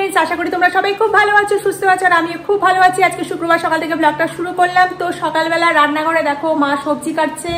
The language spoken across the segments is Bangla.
फ्रेंड्स आशा करी তোমরা সবাই খুব ভালো আছো সুস্থ আছো আর আমিও খুব ভালো আছি। আজকে শুক্রবার সকাল থেকে ব্লগটা শুরু করলাম। তো সকালবেলা রান্নাঘরে দেখো মা সবজি কাটছে,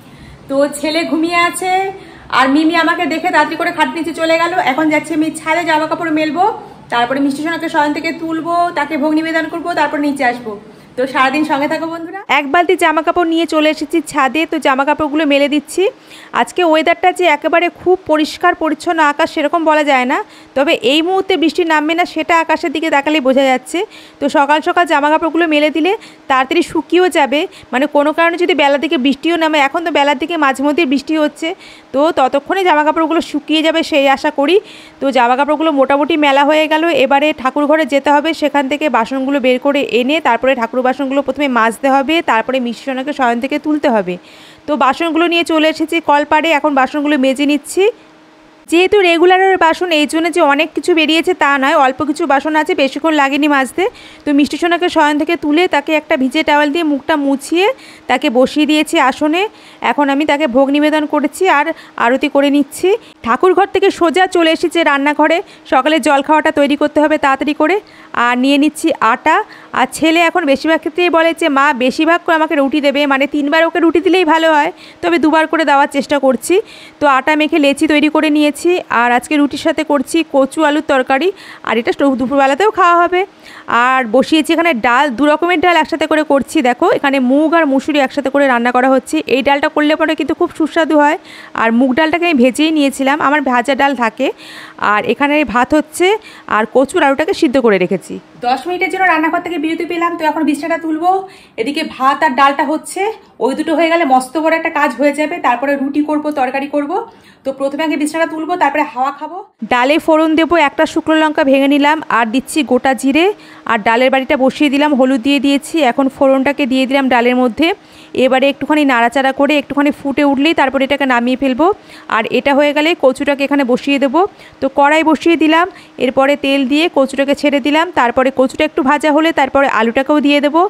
তো ছেলে ঘুমিয়ে আছে আর মিমি আমাকে দেখে তাড়াতাড়ি করে খাট নিচে চলে গেল। এখন যাচ্ছি আমি ছাদে জামা কাপড় মেলবো, তারপরে মিষ্টি সোনাকে শয়ন থেকে তুলবো, তাকে ভোগ নিবেদন করবো, তারপর নিচে আসবো। তো সারাদিন সঙ্গে থাকো বন্ধুরা। এক বালতি জামা কাপড় নিয়ে চলে এসেছি ছাদে, তো জামা কাপড়গুলো মেলে দিচ্ছি। আজকে ওয়েদারটা যে একেবারে খুব পরিষ্কার পরিচ্ছন্ন আকাশ সেরকম বলা যায় না, তবে এই মুহূর্তে বৃষ্টি নামবে না সেটা আকাশের দিকে তাকালেই বোঝা যাচ্ছে। তো সকাল সকাল জামা কাপড়গুলো মেলে দিলে তাড়াতাড়ি শুকিয়েও যাবে, মানে কোনো কারণে যদি বেলার দিকে বৃষ্টিও নামে, এখন তো বেলার দিকে মাঝে মধ্যে বৃষ্টি হচ্ছে, তো ততক্ষণে জামা কাপড়গুলো শুকিয়ে যাবে সেই আশা করি। তো জামা কাপড়গুলো মোটামুটি মেলা হয়ে গেল। এবারে ঠাকুর ঘরে যেতে হবে, সেখান থেকে বাসনগুলো বের করে এনে তারপরে ঠাকুর বাসনগুলো প্রথমে মাজতে হবে, তারপরে মিষ্টি সোনাকে শয়ন থেকে তুলতে হবে। তো বাসনগুলো নিয়ে চলে এসেছি কলপাড়ে, এখন বাসনগুলো মেজে নিচ্ছি। যেহেতু রেগুলারের বাসন এই জন্য যে অনেক কিছু বেরিয়েছে তা নয়, অল্প কিছু বাসন আছে, বেশিক্ষণ লাগেনি মাজতে। তো মিষ্টি সোনাকে শয়ন থেকে তুলে তাকে একটা ভিজে টাওয়াল দিয়ে মুখটা মুছিয়ে তাকে বসিয়ে দিয়েছি আসনে। এখন আমি তাকে ভোগ নিবেদন করেছি আর আরতি করে নিচ্ছি। ঠাকুর ঘর থেকে সোজা চলে এসেছে রান্নাঘরে, সকালে জল খাওয়াটা তৈরি করতে হবে তাড়াতাড়ি করে। আর নিয়ে নিচ্ছি আটা। আর ছেলে এখন বেশিরভাগ ক্ষেত্রেই বলে যে মা বেশিরভাগ করে আমাকে রুটি দেবে, মানে 3বার ওকে রুটি দিলেই ভালো হয়, তবে 2বার করে দেওয়ার চেষ্টা করছি। তো আটা মেখে লেচি তৈরি করে নিয়েছি। আর আজকে রুটির সাথে করছি কচু আলুর তরকারি, আর এটা দুপুরবেলাতেও খাওয়া হবে। আর বসিয়েছি এখানে ডাল, 2 রকমের ডাল একসাথে করে করছি। দেখো এখানে মুগ আর মুসুরি একসাথে করে রান্না করা হচ্ছে। এই ডালটা করলে পরে কিন্তু খুব সুস্বাদু হয়। আর মুগ ডালটাকে আমি ভেজেই নিয়েছিলাম, আমার ভাজা ডাল থাকে। আর এখানে ভাত হচ্ছে আর কচুর আলুটাকে সিদ্ধ করে রেখেছি। 10 মিনিটের জন্য রান্নাঘর থেকে বিরতি পেলাম, তো এখন বিছানাটা তুলবো। এদিকে ভাত আর ডালটা হচ্ছে, ওই দুটো হয়ে গেলে মস্ত বড় একটা কাজ হয়ে যাবে। তারপরে রুটি করব, তরকারি করব। তো প্রথমে আগে বিছানাটা তুলবো, তারপরে হাওয়া খাবো। ডালে ফোড়ন দেবো, একটা শুকনো লঙ্কা ভেঙে নিলাম আর দিচ্ছি গোটা জিরে। আর ডালের বাড়িটা বসিয়ে দিলাম, হলুদ দিয়ে দিয়েছি। এখন ফোড়নটাকে দিয়ে দিলাম ডালের মধ্যে। এবারে একটুখানি নাড়াচাড়া করে একটুখানি ফুটে উঠলেই তারপরে এটাকে নামিয়ে ফেলবো। আর এটা হয়ে গেলে কচুটাকে এখানে বসিয়ে দেবো। তো কড়াই বসিয়ে দিলাম, এরপরে তেল দিয়ে কচুটাকে ছেড়ে দিলাম। তারপরে কচুটা একটু ভাজা হলে তারপরে আলুটাকেও দিয়ে দেবো।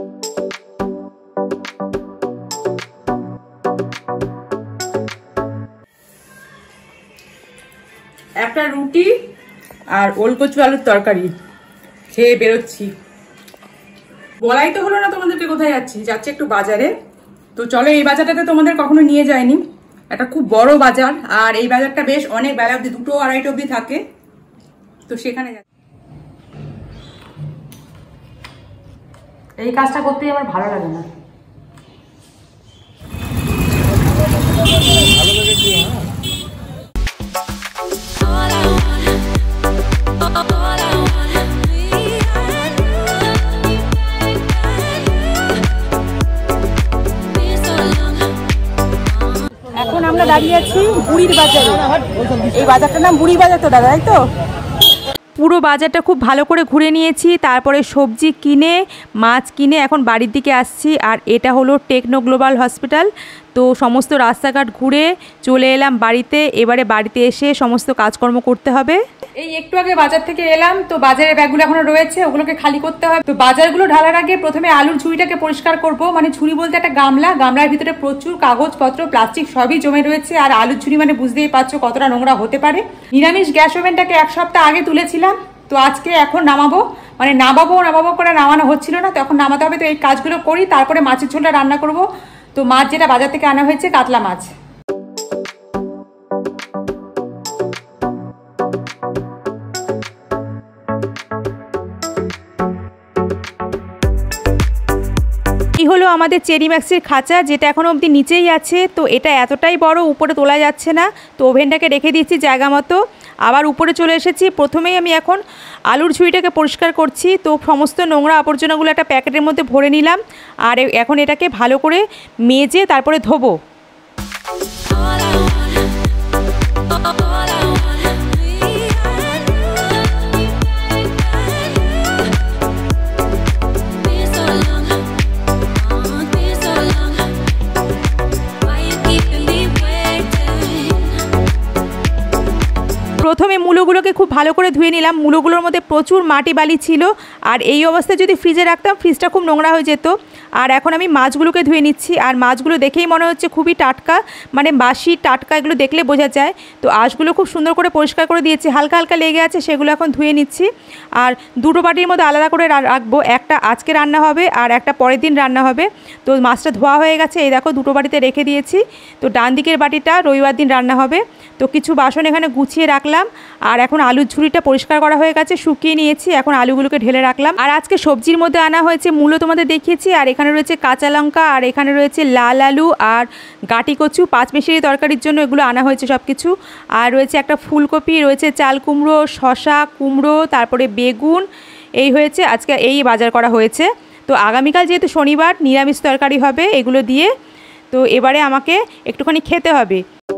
একটা রুটি আর ওলকচু আলুর তরকারি খেয়ে বেরোচ্ছি। বলাই তো হলো না তোমাদেরকে কোথায় যাচ্ছি, যাচ্ছি একটু বাজারে। তো চলো, এই বাজারটাতে তোমাদের কখনো নিয়ে যায়নি, একটা খুব বড় বাজার। আর এই বাজারটা বেশ অনেক বেলা অব্দি, 2-2:30 অব্দি থাকে। তো সেখানে এই কাজটা করতেই আমার ভালো লাগে না। এখন আমরা দাঁড়িয়ে আছি বুড়ির বাজারে। এই বাজারটার নাম বুড়ি বাজার তো দাদা, তাই তো? পুরো বাজারটা খুব ভালো করে ঘুরে নিয়েছি, তারপরে সবজি কিনে মাছ কিনে এখন বাড়ির দিকে আসছি। আর এটা হলো টেকনো গ্লোবাল হসপিটাল। তো সমস্ত রাস্তাঘাট ঘুরে চলে এলাম বাড়িতে। এবারে বাড়িতে এসে সমস্ত কাজকর্ম করতে হবে। এই একটু আগে বাজার থেকে এলাম, তো বাজারের ব্যাগগুলো এখনো রয়েছে, ওগুলোকে খালি করতে হবে। তো বাজারগুলো ঢালার আগে প্রথমে আলুর ঝুড়িটাকে পরিষ্কার করব। মানে ঝুড়ি বলতে একটা গামলা, গামলার ভিতরে প্রচুর কাগজপত্র প্লাস্টিক সবই জমে রয়েছে। আর আলুর ঝুড়ি মানে বুঝতেই পারছো কতটা নোংরা হতে পারে। নিরামিষ গ্যাস ওভেনটাকে 1 সপ্তাহ আগে তুলেছিলাম, তো আজকে এখন নামাবো, মানে নামাবো করে নামানো হচ্ছিল না, তো এখন নামাতে হবে। তো এই কাজগুলো করি, তারপরে মাছের ঝোলটা রান্না করব। তো মাছ যেটা বাজার থেকে আনা হয়েছে কাতলা মাছ। এই হলো আমাদের চেরি ম্যাক্সের খাঁচা, যেটা এখনো অবধি নিচেই আছে। তো এটা এতটাই বড়, উপরে তোলা যাচ্ছে না, তো ওভেনটাকে রেখে দিচ্ছি জায়গা মতো। আবার উপরে চলে এসেছি। প্রথমেই আমি এখন আলুর ঝুড়িটাকে পরিষ্কার করছি। তো সমস্ত নোংরা আবর্জনাগুলো একটা প্যাকেটের মধ্যে ভরে নিলাম। আর এখন এটাকে ভালো করে মেজে তারপরে ধোবো। প্রথমে মূলগুলোকে খুব ভালো করে ধুয়ে নিলাম। মূলোগুলোর মধ্যে প্রচুর মাটি বালি ছিল, আর এই অবস্থায় যদি ফ্রিজে রাখতাম ফ্রিজটা খুব নোংরা হয়ে যেত। আর এখন আমি মাছগুলোকে ধুয়ে নিচ্ছি, আর মাছগুলো দেখেই মনে হচ্ছে খুবই টাটকা, মানে বাসি টাটকা, এগুলো দেখলে বোঝা যায়। তো আঁশগুলো খুব সুন্দর করে পরিষ্কার করে দিয়েছি, হালকা হালকা লেগে আছে, সেগুলো এখন ধুয়ে নিচ্ছি। আর দুটো বাটির মধ্যে আলাদা করে রাখবো, একটা আজকে রান্না হবে আর একটা পরের দিন রান্না হবে। তো মাছটা ধোয়া হয়ে গেছে, এই দেখো দুটো বাটিতে রেখে দিয়েছি। তো ডান দিকের বাটিটা রবিবার দিন রান্না হবে। তো কিছু বাসন এখানে গুছিয়ে রাখলাম, আর এখন আলুর ঝুড়িটা পরিষ্কার করা হয়ে গেছে, শুকিয়ে নিয়েছি, এখন আলুগুলোকে ঢেলে রাখলাম। আর আজকে সবজির মধ্যে আনা হয়েছে মূলো, তোমাদের দেখিয়েছি, আর এখানে রয়েছে কাঁচা লঙ্কা, আর এখানে রয়েছে লাল আলু আর গাটি কচু, 5 মিশালি তরকারির জন্য এগুলো আনা হয়েছে সব কিছু। আর রয়েছে একটা ফুলকপি, রয়েছে চাল কুমড়ো, শশা, কুমড়ো, তারপরে বেগুন, এই হয়েছে আজকে, এই বাজার করা হয়েছে। তো আগামীকাল যেহেতু শনিবার নিরামিষ তরকারি হবে এগুলো দিয়ে। তো এবারে আমাকে একটুখানি খেতে হবে।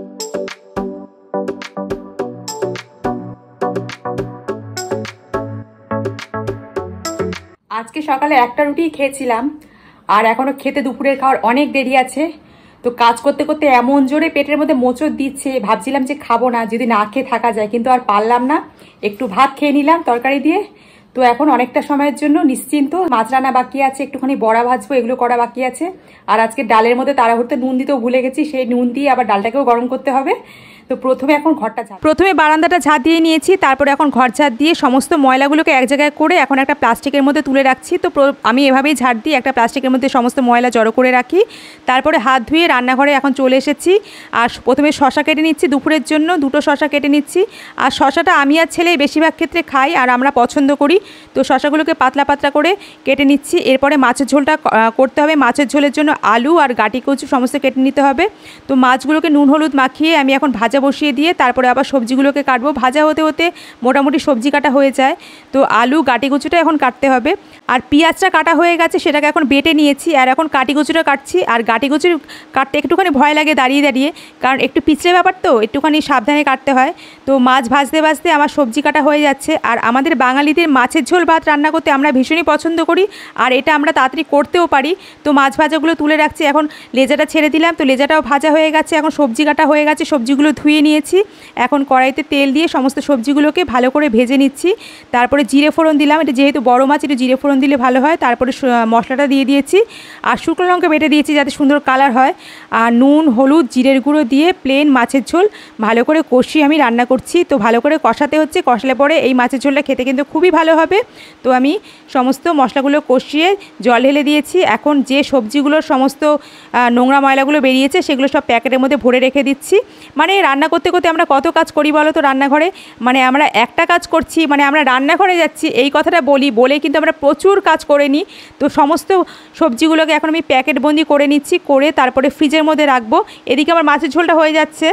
আজকে সকালে একটা রুটি খেয়েছিলাম, আর এখনো খেতে দুপুরের খাওয়ার অনেক দেরি আছে। তো কাজ করতে করতে এমন জোরে পেটের মধ্যে মোচড় দিচ্ছে, ভাবছিলাম যে খাবো না, যদি না খেয়ে থাকা যায়, কিন্তু আর পারলাম না, একটু ভাত খেয়ে নিলাম তরকারি দিয়ে। তো এখন অনেকটা সময়ের জন্য নিশ্চিন্ত। মাছ রান্না বাকি আছে, একটুখানি বড়া ভাজবো, এগুলো করা বাকি আছে। আর আজকে ডালের মধ্যে তাড়াহুড়োতে নুন দিতেও ভুলে গেছি, সেই নুন দিয়ে আবার ডালটাকেও গরম করতে হবে। তো প্রথমে এখন ঘরটা প্রথমে বারান্দাটা ঝাঁট দিয়ে নিয়েছি, তারপরে এখন ঘর ঝাঁট দিয়ে সমস্ত ময়লাগুলোকে এক জায়গায় করে এখন একটা প্লাস্টিকের মধ্যে তুলে রাখছি। তো আমি এভাবেই ঝাঁট দিয়ে একটা প্লাস্টিকের মধ্যে সমস্ত ময়লা জড়ো করে রাখি। তারপরে হাত ধুয়ে রান্নাঘরে এখন চলে এসেছি। আর প্রথমে শশা কেটে নিচ্ছি, দুপুরের জন্য 2টো শশা কেটে নিচ্ছি। আর শশাটা আমি আর ছেলে বেশিরভাগ ক্ষেত্রে খাই, আর আমরা পছন্দ করি। তো শশাগুলোকে পাতলা পাতলা করে কেটে নিচ্ছি। এরপরে মাছের ঝোলটা করতে হবে। মাছের ঝোলের জন্য আলু আর গাটি কচু সমস্ত কেটে নিতে হবে। তো মাছগুলোকে নুন হলুদ মাখিয়ে আমি এখন ভাজা বসিয়ে দিয়ে তারপরে আবার সবজিগুলোকে কাটবো। ভাজা হতে হতে মোটামুটি সবজি কাটা হয়ে যায়। তো আলু গাটি কচুটা এখন কাটতে হবে। আর পেঁয়াজটা কাটা হয়ে গেছে, সেটাকে এখন বেটে নিয়েছি, আর এখন কাটি কচুটা কাটছি। আর গাটি কচু কাটতে একটুখানি ভয় লাগে দাঁড়িয়ে দাঁড়িয়ে, কারণ একটু পিছড়ে ব্যাপার, তো একটুখানি সাবধানে কাটতে হয়। তো মাছ ভাজতে ভাজতে আমার সবজি কাটা হয়ে যাচ্ছে। আর আমাদের বাঙালিদের মাছের ঝোল ভাত রান্না করতে আমরা ভীষণই পছন্দ করি, আর এটা আমরা তাড়াতাড়ি করতেও পারি। তো মাছ ভাজাগুলো তুলে রাখছি, এখন লেজাটা ছেড়ে দিলাম। তো লেজাটাও ভাজা হয়ে গেছে, এখন সবজি কাটা হয়ে গেছে, সবজিগুলো ধুয়ে নিয়েছি। এখন কড়াইতে তেল দিয়ে সমস্ত সবজিগুলোকে ভালো করে ভেজে নিচ্ছি। তারপরে জিরে ফোড়ন দিলাম, এটা যেহেতু বড় মাছ একটু জিরে ফোড়ন দিলে ভালো হয়। তারপরে মশলাটা দিয়ে দিয়েছি, আর শুকনো লঙ্কা বেটে দিয়েছি যাতে সুন্দর কালার হয়। আর নুন হলুদ জিরের গুঁড়ো দিয়ে প্লেন মাছের ঝোল ভালো করে কষিয়ে আমি রান্না করছি। তো ভালো করে কষাতে হচ্ছে, কষলে পরে এই মাছের ঝোলটা খেতে কিন্তু খুবই ভালো হবে। তো আমি সমস্ত মশলাগুলো কষিয়ে জল ঢেলে দিয়েছি। এখন যে সবজিগুলোর সমস্ত নোংরা ময়লাগুলো বেরিয়েছে সেগুলো সব প্যাকেটের মধ্যে ভরে রেখে দিচ্ছি। মানে রান্না করতে করতে আমরা কত কাজ করি বলো তো রান্নাঘরে, মানে আমরা একটা কাজ করছি, মানে আমরা রান্নাঘরে যাচ্ছি এই কথাটা বলে কিন্তু আমরা প্রচুর কাজ করে নিই। তো সমস্ত সবজিগুলোকে এখন আমি প্যাকেট বন্দি করে নিচ্ছি, করে তারপরে ফ্রিজের মধ্যে রাখবো। এদিকে আমার মাছের ঝোলটা হয়ে যাচ্ছে।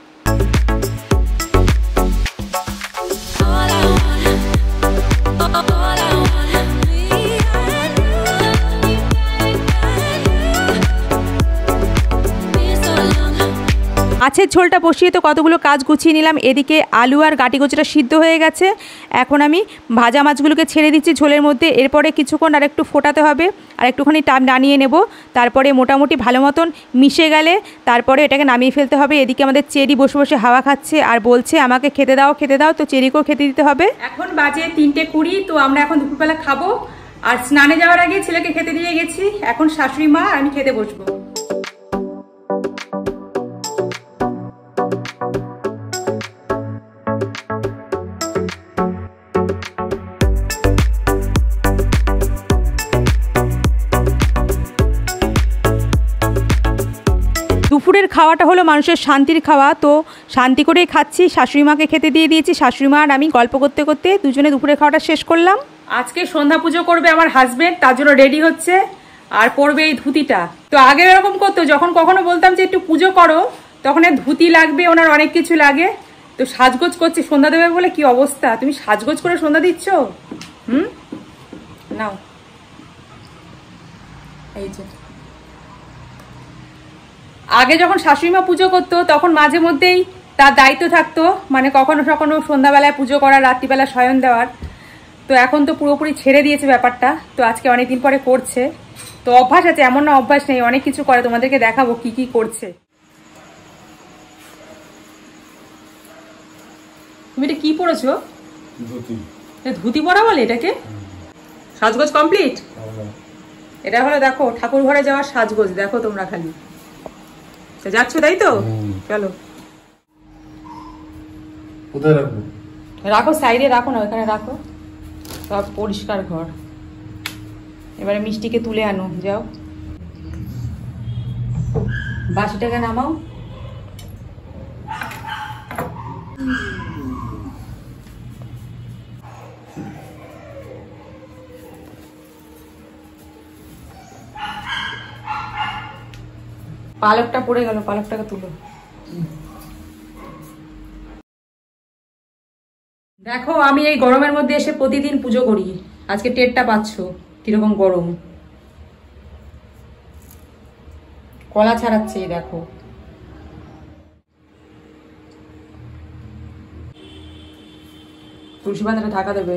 মাছের ঝোলটা বসিয়ে তো কতগুলো কাজ গুছিয়ে নিলাম। এদিকে আলু আর গাটি কচুটা সিদ্ধ হয়ে গেছে। এখন আমি ভাজা মাছগুলোকে ছেড়ে দিচ্ছি ঝোলের মধ্যে। এরপরে কিছুক্ষণ আর একটু ফোটাতে হবে, আর একটুখানি নাড়িয়ে নেব। তারপরে মোটামুটি ভালো মতন মিশে গেলে তারপরে এটাকে নামিয়ে ফেলতে হবে। এদিকে আমাদের চেরি বসে বসে হাওয়া খাচ্ছে আর বলছে আমাকে খেতে দাও খেতে দাও। তো চেরিকেও খেতে দিতে হবে। এখন বাজে 3:20। তো আমরা এখন দুপুরবেলা খাবো। আর স্নানে যাওয়ার আগে ছেলেকে খেতে দিয়ে গেছি। এখন শাশুড়ি মা আর আমি খেতে বসবো। দুপুরের খাওয়াটা হলো মানুষের শান্তির খাওয়া। তো শান্তি করেই খাচ্ছি। শাশুড়ি মাকে খেতে দিয়ে দিয়েছি। শাশুড়ি মা আর আমি গল্প করতে করতে দুজনে দুপুরের খাওয়াটা শেষ করলাম। আজকে সন্ধ্যা পুজো করবে আমার হাজবেন্ড, তার জন্য রেডি হচ্ছে, আর পরবে এই ধুতিটা। তো আগে এরকম করতো, যখন কখনো বলতাম যে একটু পুজো করো, তখন ধুতি লাগবে, ওনার অনেক কিছু লাগে। তো সাজগোজ করছে সন্ধ্যা দেবে বলে। কি অবস্থা, তুমি সাজগোজ করে সন্ধ্যা দিচ্ছ? নাও, এই যে। আগে যখন শাশুড়ি মা পুজো করতো তখন মাঝে মধ্যেই তার দায়িত্ব থাকতো, মানে কখনো কখনো সন্ধ্যাবেলায় পুজো করার, রাত্রিবেলা শয়ন দেওয়ার। তো এখন তো পুরোপুরি ছেড়ে দিয়েছে ব্যাপারটা। তো আজকে অনেকদিন পরে করছে। তো অভ্যাস আছে, এমন না অভ্যাস নেই, অনেক কিছু করে। তোমাদেরকে দেখাবো কি কি করছে। তুমি এটা কি পরেছো? ধুতি। ধুতি পরা বলে এটাকে? সাজগোজ কমপ্লিট? এটা হলো দেখো ঠাকুর ঘরে যাওয়ার সাজগোজ, দেখো তোমরা খালি যাচ্ছ তাই তো? চলো। কোথায় রাখবো? রাখো সাইডে, রাখো না ওখানে রাখো, সব পরিষ্কার ঘর। এবারে মিষ্টিকে তুলে আনো, যাও বাসিটাকে নামাও। পালকটা পড়ে গেল, পালকটাকে তুলো। দেখো আমি এই গরমের মধ্যে এসে প্রতিদিন পুজো করি, আজকে টেরটা পাচ্ছ কিরকম গরম। কলা ছাড়াচ্ছে দেখো। তুলসী পাতাটা ঢাকা দেবে।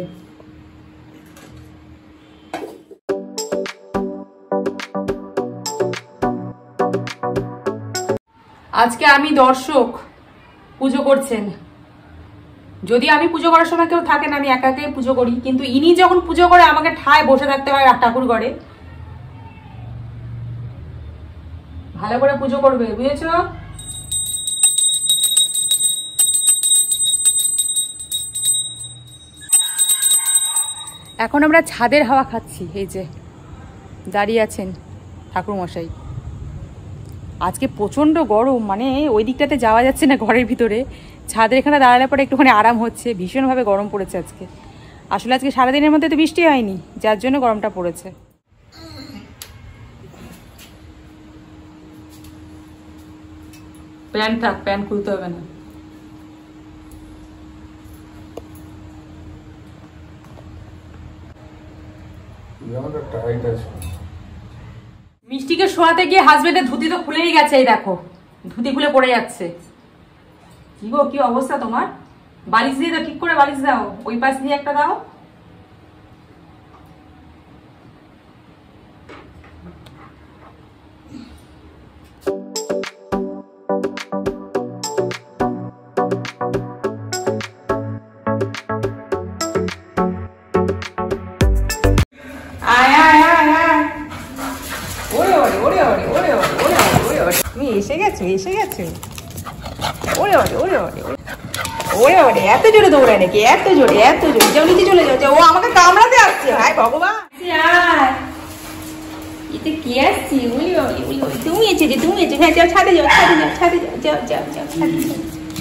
আজকে আমি দর্শক, পুজো করছেন। যদি আমি পুজো করার সময় কেউ থাকে না, আমি একা একাই পুজো করি, কিন্তু ইনি যখন পুজো করে আমাকে ঠায় বসে থাকতে হয় ঠাকুর ঘরে। ভালো করে পুজো করবে, বুঝেছো? এখন আমরা ছাদের হাওয়া খাচ্ছি, এই যে দাঁড়িয়ে আছেন ঠাকুর মশাই। আজকে প্রচন্ড গরম, মানে ওই দিকটাতে যাওয়া যাচ্ছে না ঘরের ভিতরে, ছাদের এখানে দাঁড়ালে পরে একটুখানি আরাম হচ্ছে। ভীষণভাবে গরম পড়েছে আজকে। আসলে আজকে সারাদিনের মধ্যে তো বৃষ্টি হয়নি, যার জন্য গরমটা পড়েছে। প্যান্ট থাক, প্যান্ট খুলতে হবে না। মিষ্টিকে শোয়াতে গিয়ে হাজবেন্ডের ধুতি তো খুলেই গেছে, এই দেখো ধুতি খুলে পড়ে যাচ্ছে। কি গো, কি অবস্থা তোমার? বালিশ দিয়ে দাও, ঠিক করে বালিশ দাও, ওই পাশ দিয়ে একটা দাও। এসে গেছো, এসে গেছো। ওরে ওরে ওরে ওরে ওরে ওরে, এত জোরে দৌড়ায় নাকি? এত জোরে, এত জোরে। যাও নিচে চলে যাও, ও আমাকে কামড়াতে আসছে। হায় ভগবান, এতে কি আসছি? তুমি এসেছি, তুমি এসেছি। হ্যাঁ যাও, ছাদে যাও, ছাদে যাও, ছাদে যাও, যাও যাও যাও, ছাদে যাও।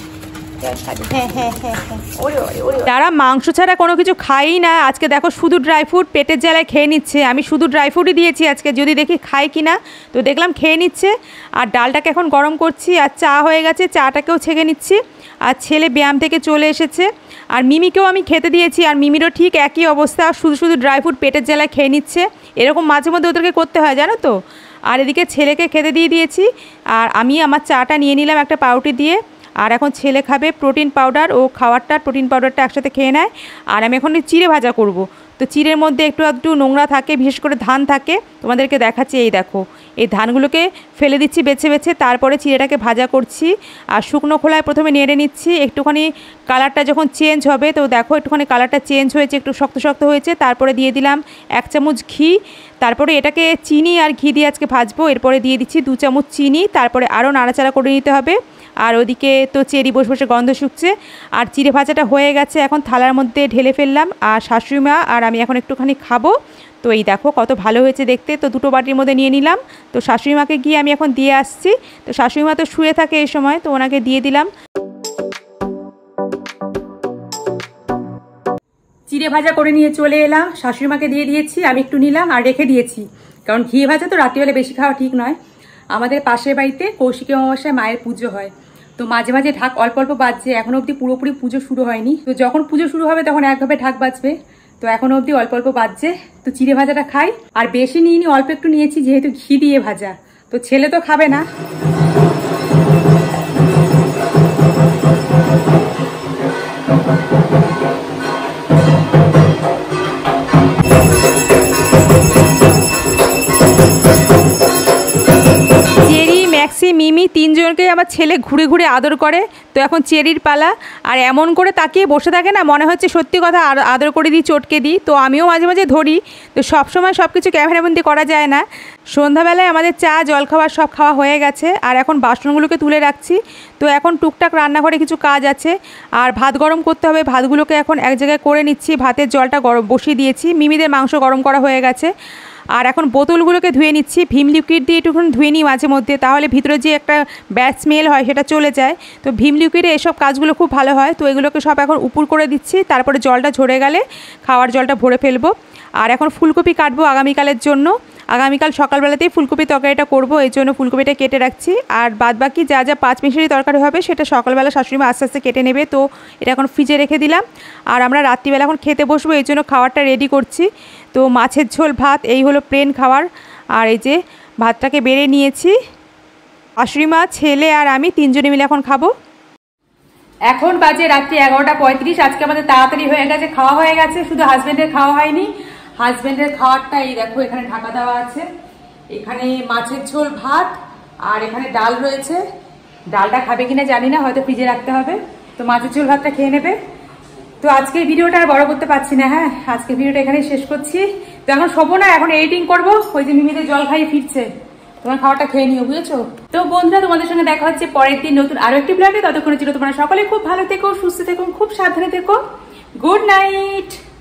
যারা মাংস ছাড়া কোনো কিছু খাই না, আজকে দেখো শুধু ড্রাই ফ্রুট পেটের জ্বালায় খেয়ে নিচ্ছে। আমি শুধু ড্রাই ফ্রুটই দিয়েছি আজকে, যদি দেখি খাই কিনা। তো দেখলাম খেয়ে নিচ্ছে। আর ডালটাকে এখন গরম করছি, আর চা হয়ে গেছে, চাটাকেও ছেঁকে নিচ্ছি। আর ছেলে ব্যায়াম থেকে চলে এসেছে, আর মিমিকেও আমি খেতে দিয়েছি, আর মিমিরও ঠিক একই অবস্থা, শুধু শুধু ড্রাই ফ্রুট পেটের জ্বালায় খেয়ে নিচ্ছে। এরকম মাঝে মধ্যে ওদেরকে করতে হয়, জানো তো। আর এদিকে ছেলেকে খেতে দিয়ে দিয়েছি, আর আমি আমার চাটা নিয়ে নিলাম একটা পাউরুটি দিয়ে। আর এখন ছেলে খাবে প্রোটিন পাউডার, ও খাওয়ারটা প্রোটিন পাউডারটা একসাথে খেয়ে নেয়। আর আমি এখন চিড়ে ভাজা করব। তো চিড়ের মধ্যে একটু নোংরা থাকে, বিশেষ করে ধান থাকে। তোমাদেরকে দেখাচ্ছি, এই দেখো এই ধানগুলোকে ফেলে দিচ্ছি বেছে বেছে, তারপরে চিড়েটাকে ভাজা করছি। আর শুকনো খোলায় প্রথমে নেড়ে নিচ্ছি, একটুখানি কালারটা যখন চেঞ্জ হবে, তো দেখো একটুখানি কালারটা চেঞ্জ হয়েছে, একটু শক্ত শক্ত হয়েছে। তারপরে দিয়ে দিলাম 1 চামচ ঘি। তারপরে এটাকে চিনি আর ঘি দিয়ে আজকে ভাজবো। এরপরে দিয়ে দিচ্ছি 2 চামচ চিনি। তারপরে আরও নাড়াচাড়া করে নিতে হবে। আর ওদিকে তো চেরি বসে বসে গন্ধ শুকছে। আর চিড়ে ভাজাটা হয়ে গেছে, এখন থালার মধ্যে ঢেলে ফেললাম। আর শাশুড়ি মা আর আমি এখন একটুখানি খাবো। তো এই দেখো কত ভালো হয়েছে দেখতে। তো 2টো বাটির মধ্যে নিয়ে নিলাম। তো শাশুড়ি মাকে গিয়ে আমি এখন দিয়ে আসছি। তো শাশুড়ি মা তো শুয়ে থাকে এই সময়, তো ওনাকে দিয়ে দিলাম। চিড়ে ভাজা করে নিয়ে চলে এলাম, শাশুড়ি মাকে দিয়ে দিয়েছি, আমি একটু নিলাম আর রেখে দিয়েছি, কারণ ঘি ভাজা তো রাত্রিবেলা বেশি খাওয়া ঠিক নয়। আমাদের পাশের বাড়িতে কৌশিকী অমাবস্যায় মায়ের পুজো হয়, তো মাঝে মাঝে ঢাক অল্প অল্প বাজছে। এখনো অবধি পুরোপুরি পুজো শুরু হয়নি, তো যখন পুজো শুরু হবে তখন একভাবে ঢাক বাজবে। তো এখনো অবধি অল্প অল্প বাজছে। তো চিড়ে ভাজাটা খাই, আর বেশি নিইনি, অল্প একটু নিয়েছি, যেহেতু ঘি দিয়ে ভাজা। তো ছেলে তো খাবে না। মিমি তিনজনকে আমার ছেলে ঘুরে ঘুরে আদর করে। তো এখন চেরির পালা, আর এমন করে তাকিয়ে বসে থাকে না, মনে হচ্ছে সত্যি কথা আদর করে দিই, চটকে দিই। তো আমিও মাঝে মাঝে ধরি, তো সবসময় সব কিছু ক্যামেরাবন্দি করা যায় না। সন্ধ্যাবেলায় আমাদের চা জলখাবার সব খাওয়া হয়ে গেছে, আর এখন বাসনগুলোকে তুলে রাখছি। তো এখন টুকটাক রান্নাঘরে কিছু কাজ আছে, আর ভাত গরম করতে হবে। ভাতগুলোকে এখন এক জায়গায় করে নিচ্ছি, ভাতের জলটা গরম বসিয়ে দিয়েছি, মিমিদের মাংস গরম করা হয়ে গেছে। আর এখন বোতলগুলোকে ধুয়ে নিচ্ছি, ভিম লিকুইড দিয়ে একটুখানি ধুয়ে নিই মাঝে মধ্যে, তাহলে ভিতরে যে একটা ব্যাড স্মেল হয় সেটা চলে যায়। তো ভিম লিকুইডে এসব কাজগুলো খুব ভালো হয়। তো এগুলোকে সব এখন উপর করে দিচ্ছি, তারপরে জলটা ঝরে গেলে খাওয়ার জলটা ভরে ফেলবো। আর এখন ফুলকপি কাটবো আগামীকালের জন্য। আগামীকাল সকালবেলাতেই ফুলকপি তরকারিটা করবো, এই জন্য ফুলকপিটা কেটে রাখছি। আর বাদবাকি যা যা 5 মিশালি তরকারি হবে সেটা সকালবেলা শাশুড়িমা আস্তে আস্তে কেটে নেবে। তো এটা এখন ফ্রিজে রেখে দিলাম, আর আমরা রাত্রিবেলা এখন খেতে বসবো, এই জন্য খাবারটা রেডি করছি। তো মাছের ঝোল ভাত, এই হলো প্লেন খাবার। আর এই যে ভাতটাকে বেড়ে নিয়েছি, শাশুড়িমা, ছেলে আর আমি তিনজনে মিলে এখন খাবো। এখন বাজে রাত্রি 11:35। আজকে আমাদের তাড়াতাড়ি হয়ে গেছে, খাওয়া হয়ে গেছে, শুধু হাজবেন্ডের খাওয়া হয়নি। হাজবেন্ডের খাওয়ারটা এই দেখো, এখানে ঢাকা দেওয়া আছে, এখানে মাছের ঝোল ভাত, আর এখানে ডাল রয়েছে। ডালটা খাবে কিনা জানি না, হয়তো ফ্রিজে রাখতে হবে। তো মাছের ঝোল ভাতটা খেয়ে নেবে। তো আজকের ভিডিওটা আর বড় করতে পারছি না। হ্যাঁ, আজকের ভিডিওটা এখানে শেষ করছি। তো এখন শোবো না, এখন এডিটিং করবো। ওই যে মিমিদের জল খাইয়ে ফিরছে, তোমার খাওয়াটা খেয়ে নিও, বুঝেছো? তো বন্ধুরা, তোমাদের সঙ্গে দেখা হচ্ছে পরের দিন নতুন আরো একটি ব্লগে। ততক্ষণে ছিল তোমরা সকলে খুব ভালো থেকো, সুস্থ থেকো, খুব সাবধানে থেকো। Good night.